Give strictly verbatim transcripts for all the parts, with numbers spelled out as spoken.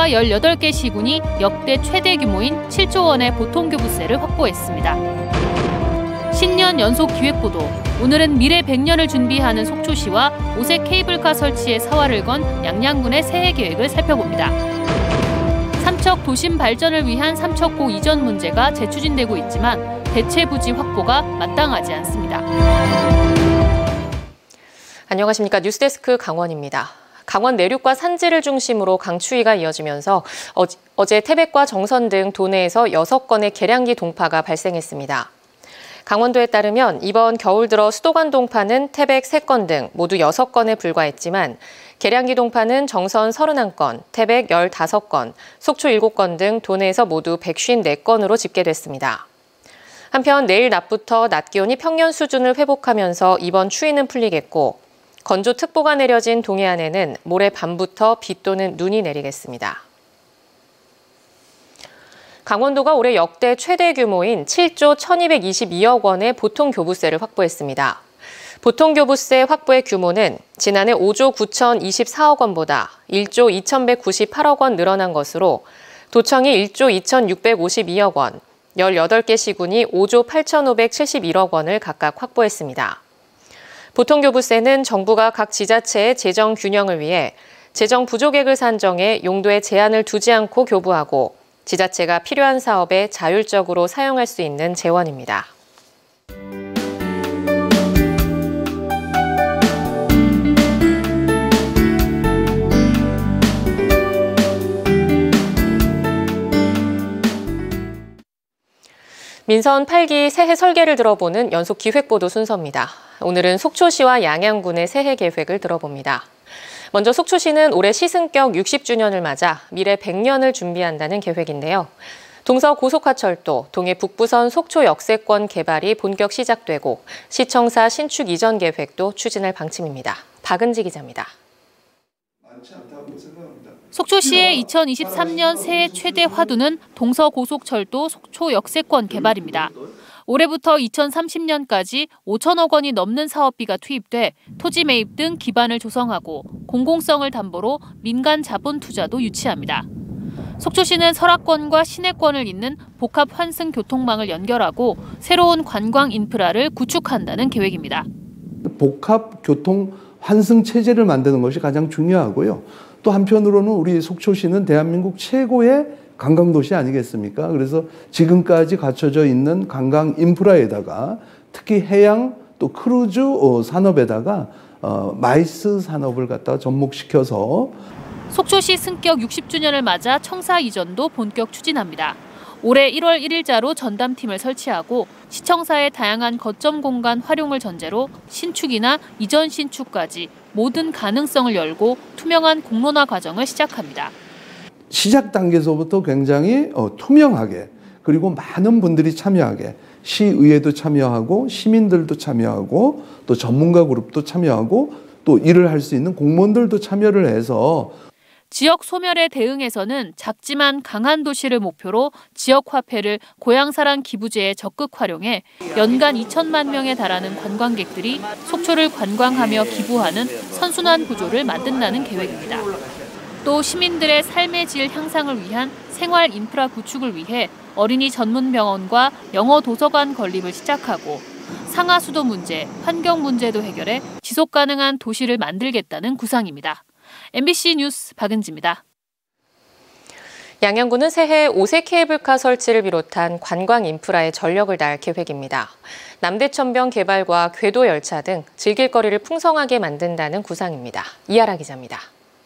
정부와 열여덟 개 시군이 역대 최대 규모인 칠조 원의 보통교부세를 확보했습니다. 신년 연속 기획보도. 오늘은 미래 백 년을 준비하는 속초시와 오색 케이블카 설치에 사활을 건 양양군의 새해 계획을 살펴봅니다. 삼척 도심 발전을 위한 삼척고 이전 문제가 재추진되고 있지만 대체 부지 확보가 마땅하지 않습니다. 안녕하십니까. 뉴스데스크 강원입니다. 강원 내륙과 산지를 중심으로 강추위가 이어지면서 어제 태백과 정선 등 도내에서 여섯 건의 계량기 동파가 발생했습니다. 강원도에 따르면 이번 겨울 들어 수도관 동파는 태백 세 건 등 모두 여섯 건에 불과했지만 계량기 동파는 정선 서른한 건, 태백 열다섯 건, 속초 일곱 건 등 도내에서 모두 백오십사 건으로 집계됐습니다. 한편 내일 낮부터 낮 기온이 평년 수준을 회복하면서 이번 추위는 풀리겠고 건조특보가 내려진 동해안에는 모레 밤부터 비 또는 눈이 내리겠습니다. 강원도가 올해 역대 최대 규모인 칠조 천이백이십이억 원의 보통교부세를 확보했습니다. 보통교부세 확보의 규모는 지난해 오조 구천이십사억 원보다 일조 이천백구십팔억 원 늘어난 것으로 도청이 일조 이천육백오십이억 원, 열여덟 개 시군이 오조 팔천오백칠십일억 원을 각각 확보했습니다. 보통교부세는 정부가 각 지자체의 재정 균형을 위해 재정 부족액을 산정해 용도에 제한을 두지 않고 교부하고 지자체가 필요한 사업에 자율적으로 사용할 수 있는 재원입니다. 민선 팔 기 새해 설계를 들어보는 연속 기획보도 순서입니다. 오늘은 속초시와 양양군의 새해 계획을 들어봅니다. 먼저 속초시는 올해 시승격 육십 주년을 맞아 미래 백 년을 준비한다는 계획인데요. 동서고속화철도, 동해 북부선 속초 역세권 개발이 본격 시작되고 시청사 신축 이전 계획도 추진할 방침입니다. 박은지 기자입니다. 속초시의 이천이십삼 년 새해 최대 화두는 동서고속철도 속초 역세권 개발입니다. 올해부터 이천삼십 년까지 오천억 원이 넘는 사업비가 투입돼 토지 매입 등 기반을 조성하고 공공성을 담보로 민간 자본 투자도 유치합니다. 속초시는 설악권과 시내권을 잇는 복합 환승 교통망을 연결하고 새로운 관광 인프라를 구축한다는 계획입니다. 복합 교통 환승 체제를 만드는 것이 가장 중요하고요. 또 한편으로는 우리 속초시는 대한민국 최고의 관광도시 아니겠습니까? 그래서 지금까지 갖춰져 있는 관광 인프라에다가 특히 해양 또 크루즈 산업에다가 마이스 산업을 갖다가 접목시켜서 속초시 승격 육십 주년을 맞아 청사 이전도 본격 추진합니다. 올해 일월 일일자로 전담팀을 설치하고 시청사의 다양한 거점 공간 활용을 전제로 신축이나 이전 신축까지 모든 가능성을 열고 투명한 공론화 과정을 시작합니다. 시작 단계에서부터 굉장히 어, 투명하게 그리고 많은 분들이 참여하게 시의회도 참여하고 시민들도 참여하고 또 전문가 그룹도 참여하고 또 일을 할 수 있는 공무원들도 참여를 해서 지역 소멸에 대응해서는 작지만 강한 도시를 목표로 지역 화폐를 고향사랑 기부제에 적극 활용해 연간 이천만 명에 달하는 관광객들이 속초를 관광하며 기부하는 선순환 구조를 만든다는 계획입니다. 또 시민들의 삶의 질 향상을 위한 생활 인프라 구축을 위해 어린이 전문 병원과 영어 도서관 건립을 시작하고 상하수도 문제, 환경 문제도 해결해 지속 가능한 도시를 만들겠다는 구상입니다. 엠비씨 뉴스 박은지입니다. 양양군은 새해 오색 케이블카 설치를 비롯한 관광 인프라에 전력을 다할 계획입니다. 남대천변 개발과 궤도 열차 등 즐길 거리를 풍성하게 만든다는 구상입니다. 이하라 기자입니다.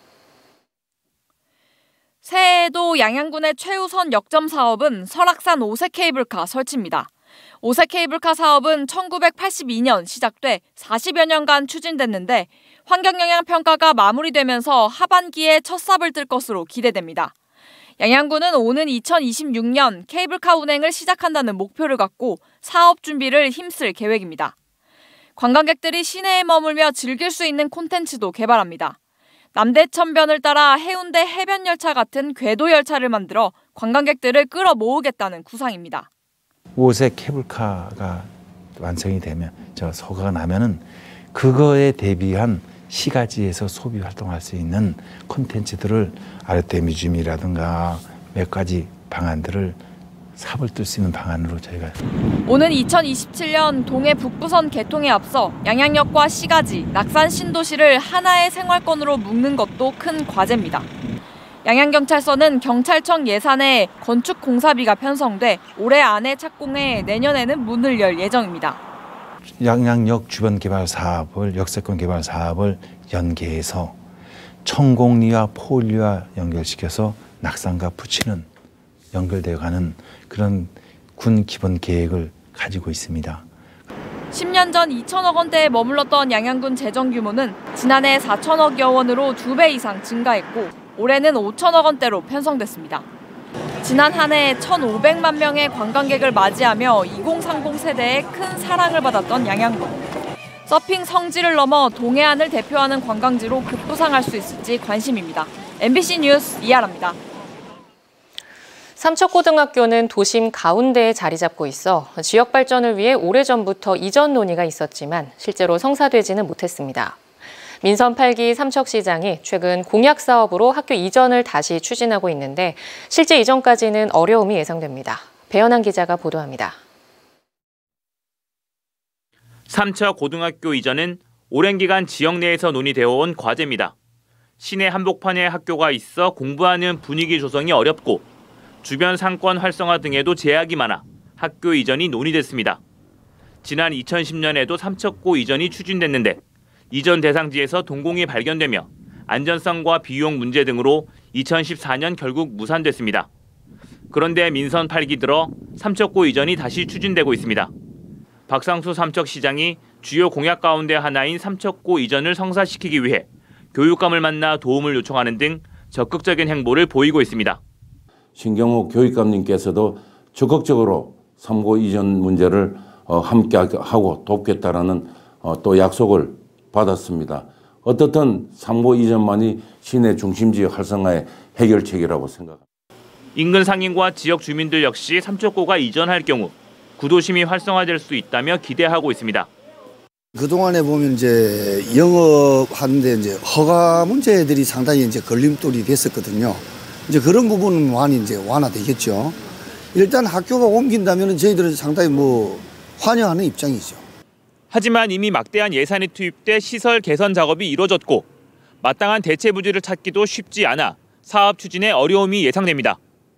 새해에도 양양군의 최우선 역점 사업은 설악산 오색 케이블카 설치입니다. 오색 케이블카 사업은 천구백팔십이 년 시작돼 사십여 년간 추진됐는데 환경영향 평가가 마무리되면서 하반기에 첫 삽을 뜰 것으로 기대됩니다. 양양군은 오는 이천이십육 년 케이블카 운행을 시작한다는 목표를 갖고 사업 준비를 힘쓸 계획입니다. 관광객들이 시내에 머물며 즐길 수 있는 콘텐츠도 개발합니다. 남대천변을 따라 해운대 해변열차 같은 궤도 열차를 만들어 관광객들을 끌어모으겠다는 구상입니다. 오색 케이블카가 완성이 되면, 저 소가가 나면은 그거에 대비한 시가지에서 소비 활동할 수 있는 콘텐츠들을 아르테미즘이라든가 몇 가지 방안들을 삽을 뜰 수 있는 방안으로 저희가 오는 이천이십칠 년 동해 북부선 개통에 앞서 양양역과 시가지, 낙산 신도시를 하나의 생활권으로 묶는 것도 큰 과제입니다. 양양경찰서는 경찰청 예산에 건축 공사비가 편성돼 올해 안에 착공해 내년에는 문을 열 예정입니다. 양양역 주변 개발 사업을 역세권 개발 사업을 연계해서 천공리와 포울리와 연결시켜서 낙산과 부치는 연결되어 가는 그런 군 기본 계획을 가지고 있습니다. 십 년 전 이천억 원대에 머물렀던 양양군 재정 규모는 지난해 사천억여 원으로 두 배 이상 증가했고 올해는 오천억 원대로 편성됐습니다. 지난 한 해 천오백만 명의 관광객을 맞이하며 이공삼공 세대의 큰 사랑을 받았던 양양군. 서핑 성지를 넘어 동해안을 대표하는 관광지로 급부상할 수 있을지 관심입니다. 엠비씨 뉴스 이하라입니다. 삼척고등학교는 도심 가운데에 자리 잡고 있어 지역 발전을 위해 오래전부터 이전 논의가 있었지만 실제로 성사되지는 못했습니다. 민선 팔 기 삼척시장이 최근 공약 사업으로 학교 이전을 다시 추진하고 있는데 실제 이전까지는 어려움이 예상됩니다. 배현한 기자가 보도합니다. 삼척고등학교 이전은 오랜 기간 지역 내에서 논의되어 온 과제입니다. 시내 한복판에 학교가 있어 공부하는 분위기 조성이 어렵고 주변 상권 활성화 등에도 제약이 많아 학교 이전이 논의됐습니다. 지난 이천십 년에도 삼척고 이전이 추진됐는데 이전 대상지에서 동공이 발견되며 안전성과 비용 문제 등으로 이천십사 년 결국 무산됐습니다. 그런데 민선 팔 기 들어 삼척고 이전이 다시 추진되고 있습니다. 박상수 삼척시장이 주요 공약 가운데 하나인 삼척고 이전을 성사시키기 위해 교육감을 만나 도움을 요청하는 등 적극적인 행보를 보이고 있습니다. 신경호 교육감님께서도 적극적으로 삼고 이전 문제를 함께 하고 돕겠다라는 또 약속을 받았습니다. 어떻든 삼고 이전만이 시내 중심지 활성화의 해결책이라고 생각합니다. 인근 상인과 지역 주민들 역시 삼척고가 이전할 경우 구도심이 활성화될 수 있다며 기대하고 있습니다. 그동안에 보면 이제 영업하는데 이제 허가 문제들이 상당히 이제 걸림돌이 됐었거든요. 이제 그런 부분은 많이 이제 완화되겠죠. 일단 학교가 옮긴다면 저희들은 상당히 뭐 환영하는 입장이죠. 하지만 이미 막대한 예산이 투입돼 시설 개선 작업이 이뤄졌고 마땅한 대체 부지를 찾기도 쉽지 않아 사업 추진에 어려움이 예상됩니다.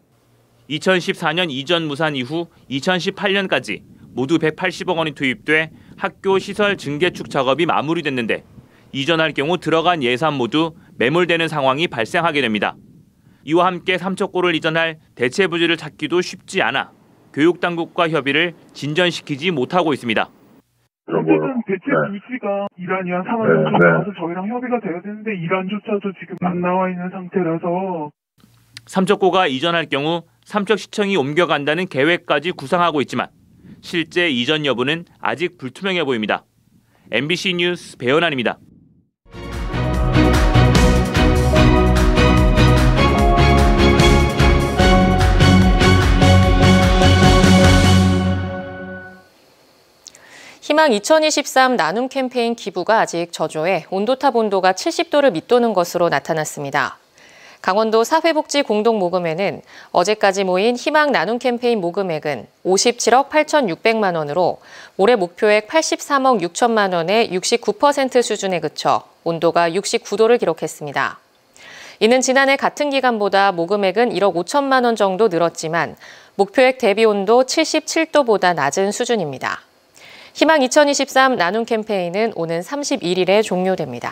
이천십사 년 이전 무산 이후 이천십팔 년까지 모두 백팔십억 원이 투입돼 학교 시설 증개축 작업이 마무리됐는데 이전할 경우 들어간 예산 모두 매몰되는 상황이 발생하게 됩니다. 이와 함께 삼척고를 이전할 대체 부지를 찾기도 쉽지 않아 교육당국과 협의를 진전시키지 못하고 있습니다. 어쨌든 대체 부지가 이란이랑 상황이 좀 나와서 저희랑 협의가 돼야 되는데 이란조차도 지금 안 나와 있는 상태라서 삼척고가 이전할 경우 삼척시청이 옮겨간다는 계획까지 구상하고 있지만 실제 이전 여부는 아직 불투명해 보입니다. 엠비씨 뉴스 배현환입니다. 희망 이천이십삼 나눔 캠페인 기부가 아직 저조해 온도탑 온도가 칠십 도를 밑도는 것으로 나타났습니다. 강원도 사회복지 공동모금회는 어제까지 모인 희망 나눔 캠페인 모금액은 오십칠억 팔천육백만 원으로 올해 목표액 팔십삼억 육천만 원의 육십구 퍼센트 수준에 그쳐 온도가 육십구 도를 기록했습니다. 이는 지난해 같은 기간보다 모금액은 일억 오천만 원 정도 늘었지만 목표액 대비 온도 칠십칠 도보다 낮은 수준입니다. 희망 이천이십삼 나눔 캠페인은 오는 삼십일 일에 종료됩니다.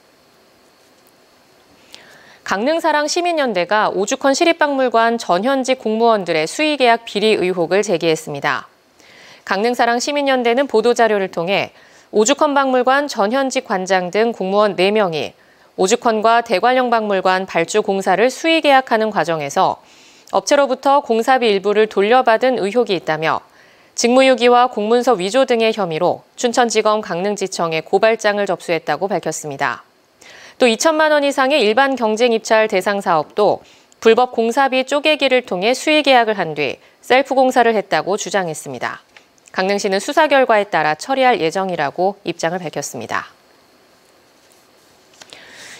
강릉사랑 시민연대가 오죽헌 시립박물관 전현직 공무원들의 수의계약 비리 의혹을 제기했습니다. 강릉사랑 시민연대는 보도자료를 통해 오죽헌 박물관 전현직 관장 등 공무원 네 명이 오죽헌과 대관령 박물관 발주 공사를 수의계약하는 과정에서 업체로부터 공사비 일부를 돌려받은 의혹이 있다며 직무유기와 공문서 위조 등의 혐의로 춘천지검 강릉지청에 고발장을 접수했다고 밝혔습니다. 또 이천만 원 이상의 일반 경쟁 입찰 대상 사업도 불법 공사비 쪼개기를 통해 수의계약을 한 뒤 셀프 공사를 했다고 주장했습니다. 강릉시는 수사 결과에 따라 처리할 예정이라고 입장을 밝혔습니다.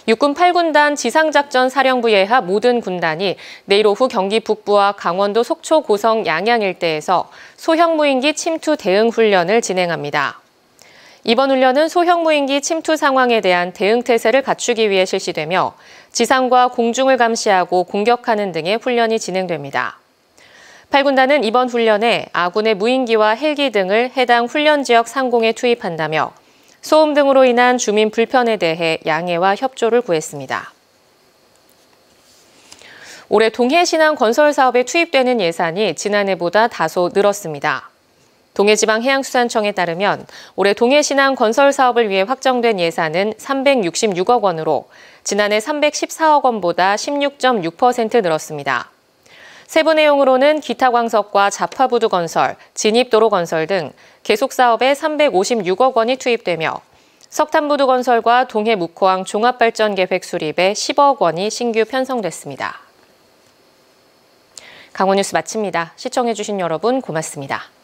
육군 팔 군단 지상작전 사령부 예하 모든 군단이 내일 오후 경기 북부와 강원도 속초, 고성, 양양 일대에서 소형 무인기 침투 대응 훈련을 진행합니다. 이번 훈련은 소형 무인기 침투 상황에 대한 대응 태세를 갖추기 위해 실시되며 지상과 공중을 감시하고 공격하는 등의 훈련이 진행됩니다. 팔 군단은 이번 훈련에 아군의 무인기와 헬기 등을 해당 훈련 지역 상공에 투입한다며 소음 등으로 인한 주민 불편에 대해 양해와 협조를 구했습니다. 올해 동해신안 건설 사업에 투입되는 예산이 지난해보다 다소 늘었습니다. 동해지방해양수산청에 따르면 올해 동해신안 건설 사업을 위해 확정된 예산은 삼백육십육억 원으로 지난해 삼백십사억 원보다 십육 점 육 퍼센트 늘었습니다. 세부 내용으로는 기타 광석과 자파부두 건설, 진입도로 건설 등 계속 사업에 삼백오십육억 원이 투입되며 석탄부두 건설과 동해묵호항 종합발전계획 수립에 십억 원이 신규 편성됐습니다. 강원뉴스 마칩니다. 시청해주신 여러분 고맙습니다.